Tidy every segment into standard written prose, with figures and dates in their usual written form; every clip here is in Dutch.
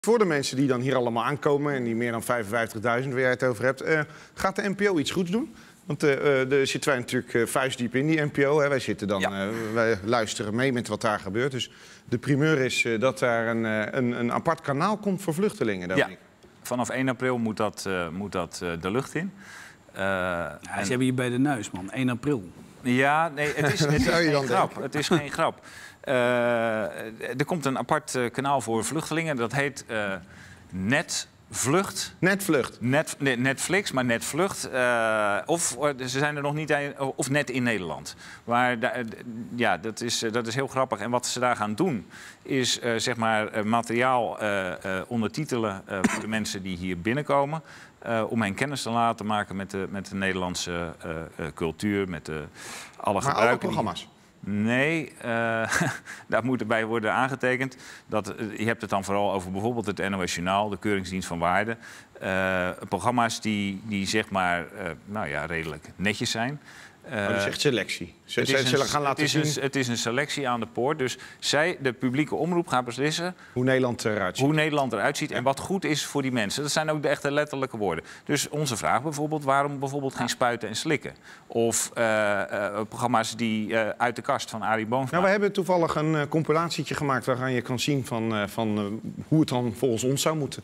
Voor de mensen die dan hier allemaal aankomen en die meer dan 55.000 waar jij het over hebt, gaat de NPO iets goeds doen? Want daar zitten wij natuurlijk vuistdiep in, die NPO. Hè. Wij zitten dan, wij luisteren mee met wat daar gebeurt. Dus de primeur is dat daar een apart kanaal komt voor vluchtelingen. Ja. Vanaf 1 april moet dat de lucht in. Ze hebben je bij de neus, man. 1 april. Ja, nee, het is geen grap. Het is geen grap. Er komt een apart kanaal voor vluchtelingen. Dat heet Netvlucht. Netvlucht. Netflix, maar Netvlucht. Of ze zijn er nog niet of Net in Nederland. Maar ja, dat is heel grappig. En wat ze daar gaan doen is zeg maar materiaal ondertitelen voor de mensen die hier binnenkomen. Om hen kennis te laten maken met de Nederlandse cultuur, met alle gebruiken. Maar alle programma's? Nee, daar moet erbij worden aangetekend. Je hebt het dan vooral over bijvoorbeeld het NOS Journaal, de Keuringsdienst van Waarde. Programma's die zeg maar redelijk netjes zijn. Dat is echt selectie. Het is een selectie aan de poort. Dus de publieke omroep, gaat beslissen hoe Nederland eruit ziet. En wat goed is voor die mensen. Dat zijn ook de echte letterlijke woorden. Dus onze vraag bijvoorbeeld, waarom bijvoorbeeld geen spuiten en slikken? Of programma's die uit de kast van Arie Boomsma. Nou, we hebben toevallig een compilatietje gemaakt waarin je kan zien van hoe het dan volgens ons zou moeten.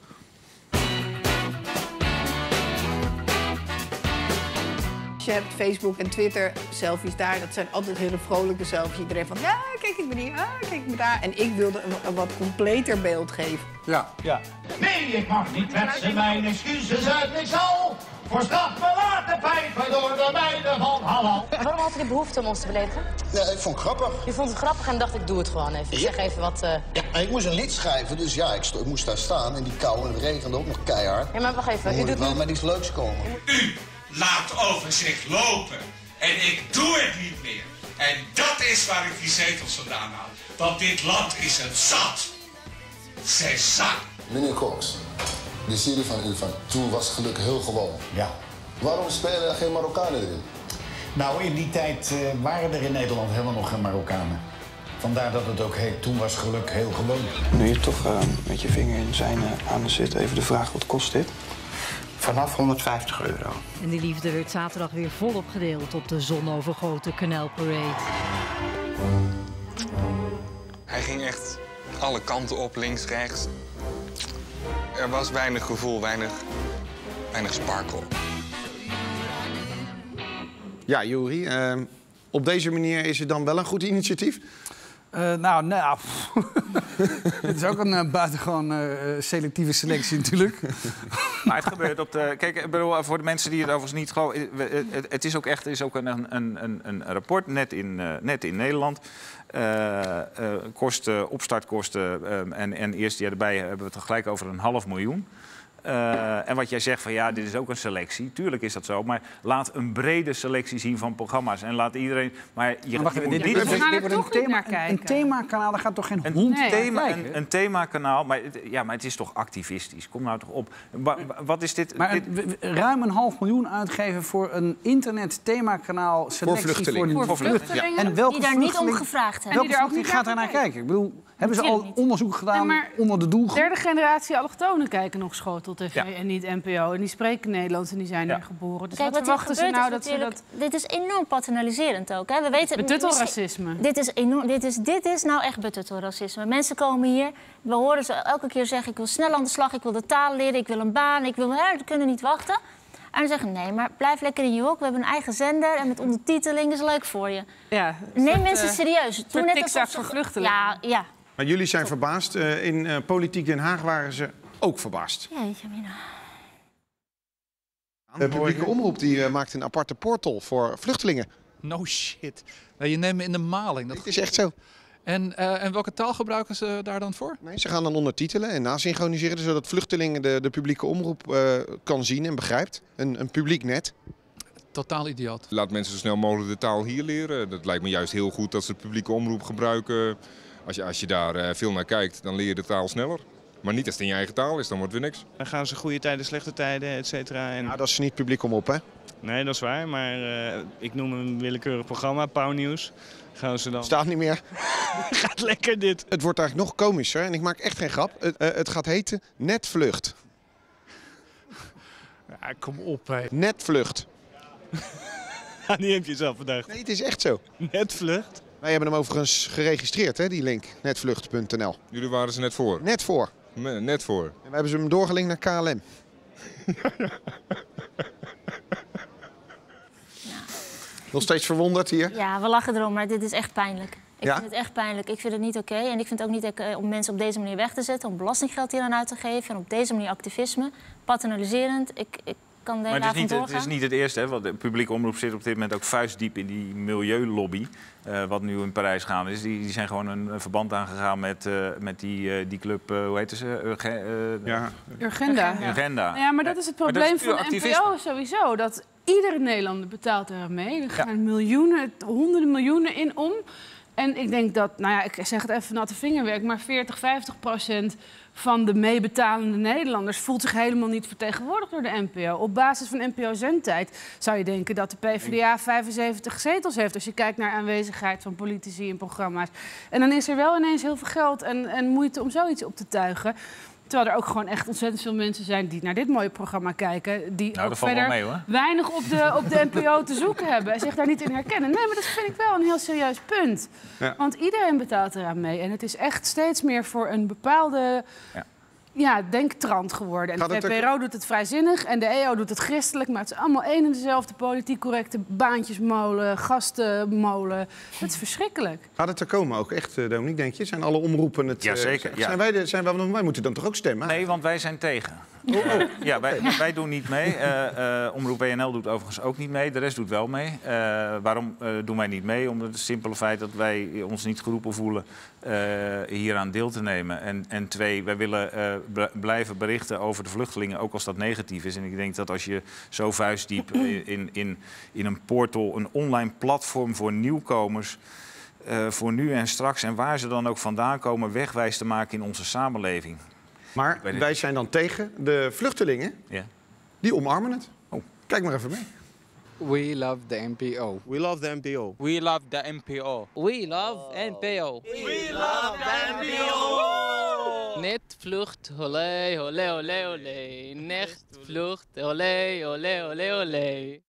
Je hebt Facebook en Twitter, selfies daar. Dat zijn altijd hele vrolijke selfies. Iedereen van, ja, kijk ik me die, kijk ik me daar. En ik wilde een wat completer beeld geven. Ja. Nee, ik mag niet kletsen, mijn excuses uit. Ik zal voor straf me laten pijpen door de meiden van Hallo. Waarom had u de behoefte om ons te beledigen? Ja, ik vond het grappig. U vond het grappig en dacht, ik doe het gewoon even. Ik zeg even wat... Ja, ik moest een lied schrijven, dus ja, ik moest daar staan. In die kou en het regende ook nog keihard. Ja, maar wacht even. Dan moet ik wel met iets leuks komen. U laat over zich lopen. En ik doe het niet meer. En dat is waar ik die zetels vandaan haal. Want dit land is het zat. C'est ça. Meneer Cox, de serie van u van Toen was geluk heel gewoon. Ja. Waarom spelen er geen Marokkanen erin? Nou, in die tijd waren er in Nederland helemaal nog geen Marokkanen. Vandaar dat het ook heet Toen was geluk heel gewoon. Nu je toch met je vinger in zijn aan zit, even de vraag, wat kost dit? Vanaf €150. En die liefde werd zaterdag weer volop gedeeld op de zonovergoten Canalparade. Hij ging echt alle kanten op, links, rechts. Er was weinig gevoel, weinig sparkle. Ja, Juri, op deze manier is het dan wel een goed initiatief? Het is ook een buitengewoon selectieve selectie natuurlijk. Maar het gebeurt op de... Kijk, ik bedoel, voor de mensen die het overigens niet geloven... Het is ook echt een rapport, net in Nederland. Opstartkosten en eerste jaar erbij hebben we het gelijk over 500.000. En wat jij zegt van ja, dit is ook een selectie. Tuurlijk is dat zo, maar laat een brede selectie zien van programma's. En laat iedereen... Maar je moet niet... We gaan er toch niet naar kijken. Een themakanaal, daar gaat toch geen hond kijken? Een themakanaal, maar het is toch activistisch? Kom nou toch op. Wat is dit? Maar ruim 500.000 uitgeven voor een internet-themakanaal selectie voor vluchtelingen Ja. En welke die daar niet om gevraagd hebben. Welke vluchteling gaat daar naar kijken? Ik bedoel, hebben ze al onderzoek gedaan onder de doelgroep? Derde generatie allochtonen kijken nog Schotel-TV en niet NPO. En die spreken Nederlands en die zijn er geboren. Dus kijk, wat verwachten ze nou dat ze dat... Dit is enorm paternaliserend ook. Hè. We weten, betuttelracisme. Dit is nou echt betuttelracisme. Mensen komen hier, we horen ze elke keer zeggen... ik wil snel aan de slag, ik wil de taal leren, ik wil een baan, we kunnen niet wachten. En dan zeggen nee, maar blijf lekker in je hok. We hebben een eigen zender en met ondertiteling is leuk voor je. Ja, neem mensen serieus. Doe net alsof voor vluchtelingen. Ja. Maar jullie zijn verbaasd. In Politiek Den Haag waren ze ook verbaasd. Ja, Jamina. De publieke omroep die maakt een aparte portal voor vluchtelingen. No shit. Nou, je neemt me in de maling. Dat is echt zo. En welke taal gebruiken ze daar dan voor? Nee, ze gaan dan ondertitelen en nasynchroniseren, zodat vluchtelingen de publieke omroep kan zien en begrijpt. Een publiek net. Totaal idioot. Laat mensen zo snel mogelijk de taal hier leren. Dat lijkt me juist heel goed dat ze de publieke omroep gebruiken. Als je daar veel naar kijkt, dan leer je de taal sneller. Maar niet als het in je eigen taal is, dan wordt weer niks. Dan gaan ze goede tijden, slechte tijden, et cetera. En... dat is niet publiek omroep, hè? Nee, dat is waar. Maar ik noem een willekeurig programma, Pauwnieuws. Gaan ze dan... Staat niet meer. Gaat lekker dit. Het wordt eigenlijk nog komischer en ik maak echt geen grap. Het gaat heten Netvlucht. Ja, kom op, hé. Netvlucht. Die heb je zelf bedacht. Nee, het is echt zo. Netvlucht. Wij hebben hem overigens geregistreerd, hè, die link. Netvlucht.nl. Jullie waren ze net voor? Net voor. Net voor. En wij hebben ze hem doorgelinkt naar KLM. Nog steeds verwonderd hier? Ja, we lachen erom, maar dit is echt pijnlijk. Ik Ja? vind het echt pijnlijk. Ik vind het niet oké. En ik vind het ook niet oké om mensen op deze manier weg te zetten... om belastinggeld hier aan uit te geven en op deze manier activisme. Paternaliserend. Ik kan de hele Maar avond doorgaan. het is niet het eerste, hè, want de publieke omroep zit op dit moment ook vuistdiep in die milieulobby. Wat nu in Parijs gaande is. Die zijn gewoon een verband aangegaan met die club, hoe heet ze? Urgenda. Urgenda. Ja, maar dat is het Maar dat probleem is puur van de activisme. NPO sowieso. Dat iedere Nederlander betaalt er mee. Er gaan miljoenen, honderden miljoenen in om. En ik denk dat, nou ja, ik zeg het even natte vingerwerk... maar 40-50% van de meebetalende Nederlanders... voelt zich helemaal niet vertegenwoordigd door de NPO. Op basis van NPO-zendtijd zou je denken dat de PvdA 75 zetels heeft... als je kijkt naar aanwezigheid van politici in programma's. En dan is er wel ineens heel veel geld en moeite om zoiets op te tuigen... Terwijl er ook gewoon echt ontzettend veel mensen zijn die naar dit mooie programma kijken. Die ook verder weinig op de NPO te zoeken hebben. En zich daar niet in herkennen. Nee, maar dat vind ik wel een heel serieus punt. Ja. Want iedereen betaalt eraan mee. En het is echt steeds meer voor een bepaalde denktrand geworden. En de VPRO doet het vrijzinnig en de EO doet het christelijk. Maar het is allemaal één en dezelfde politiek correcte baantjesmolen, gastenmolen. Dat is verschrikkelijk. Gaat het er komen ook echt, Dominique, denk je? Zijn alle omroepen het... Jazeker. Ja. Wij moeten dan toch ook stemmen? Nee, want wij zijn tegen. Ja, wij doen niet mee. Omroep WNL doet overigens ook niet mee. De rest doet wel mee. Waarom doen wij niet mee? Omdat het simpele feit dat wij ons niet geroepen voelen hieraan deel te nemen. En twee, wij willen blijven berichten over de vluchtelingen, ook als dat negatief is. En ik denk dat als je zo vuistdiep in een portal, een online platform voor nieuwkomers... voor nu en straks en waar ze dan ook vandaan komen... wegwijs te maken in onze samenleving. Maar wij zijn dan tegen de vluchtelingen. Ja. Die omarmen het. Oh, kijk maar even mee. We love the NPO. We love the NPO. We love the NPO. We love NPO. We love the NPO. Netvlucht, olé, olé, olé, olé. Nachtvlucht, olé, olé, olé, olé.